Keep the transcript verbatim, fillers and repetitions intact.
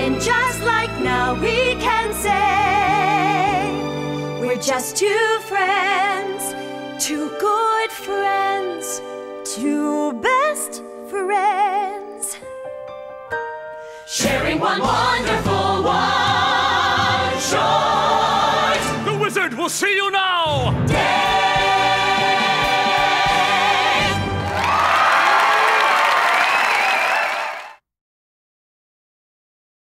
And just like now we can say, we're just two friends, two good friends, two best friends, sharing one wonderful one short. The wizard will see you now.